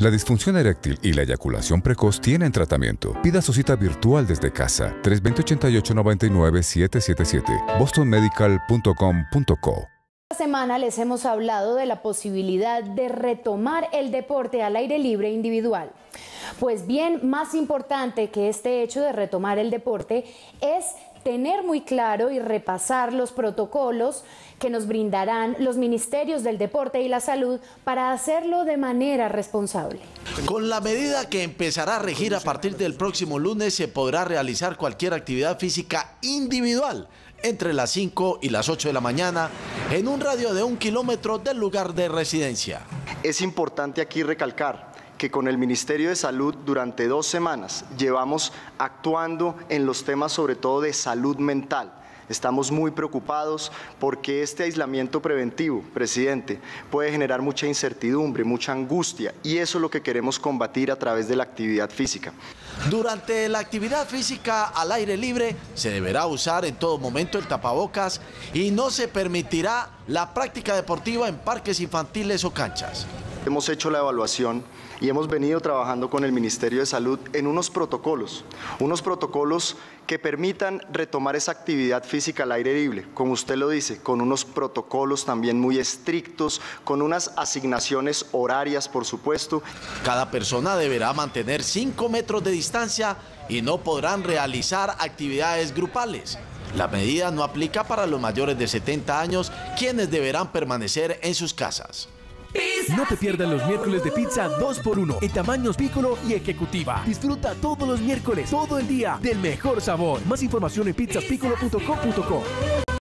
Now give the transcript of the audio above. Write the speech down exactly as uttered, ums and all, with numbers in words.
La disfunción eréctil y la eyaculación precoz tienen tratamiento. Pida su cita virtual desde casa. tres dos cero, ocho ocho nueve nueve, siete siete siete. boston medical punto com punto co. Esta semana les hemos hablado de la posibilidad de retomar el deporte al aire libre individual. Pues bien, más importante que este hecho de retomar el deporte es tener muy claro y repasar los protocolos que nos brindarán los ministerios del deporte y la salud para hacerlo de manera responsable. Con la medida que empezará a regir a partir del próximo lunes, se podrá realizar cualquier actividad física individual entre las cinco y las ocho de la mañana en un radio de un kilómetro del lugar de residencia. Es importante aquí recalcar que con el Ministerio de Salud durante dos semanas llevamos actuando en los temas sobre todo de salud mental. Estamos muy preocupados porque este aislamiento preventivo, presidente, puede generar mucha incertidumbre, mucha angustia, y eso es lo que queremos combatir a través de la actividad física. Durante la actividad física al aire libre se deberá usar en todo momento el tapabocas y no se permitirá la práctica deportiva en parques infantiles o canchas. Hemos hecho la evaluación y hemos venido trabajando con el Ministerio de Salud en unos protocolos, unos protocolos que permitan retomar esa actividad física al aire libre, como usted lo dice, con unos protocolos también muy estrictos, con unas asignaciones horarias, por supuesto. Cada persona deberá mantener cinco metros de distancia y no podrán realizar actividades grupales. La medida no aplica para los mayores de setenta años, quienes deberán permanecer en sus casas. No te pierdas los miércoles de pizza dos por uno en tamaños Piccolo y Ejecutiva. Disfruta todos los miércoles, todo el día, del mejor sabor. Más información en pizzas piccolo punto com punto co.